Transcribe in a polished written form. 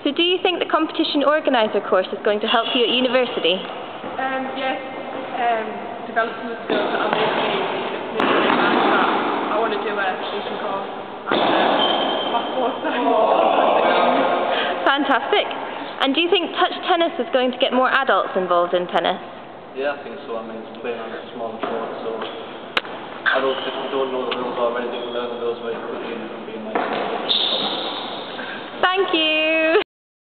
So do you think the competition organiser course is going to help you at university? Yes, develop some skills that I'll make me I want to do a teaching course and passport science. Fantastic. And do you think touch tennis is going to get more adults involved in tennis? Yeah, I think so. I mean, it's playing on a small court, so adults, if they don't know the rules already, they can learn those very quickly and it can be a nice. Thank you.